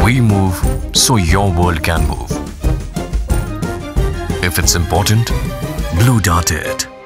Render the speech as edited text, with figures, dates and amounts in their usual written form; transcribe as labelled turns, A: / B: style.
A: We move so your world can move. If it's important, Blue Dart it.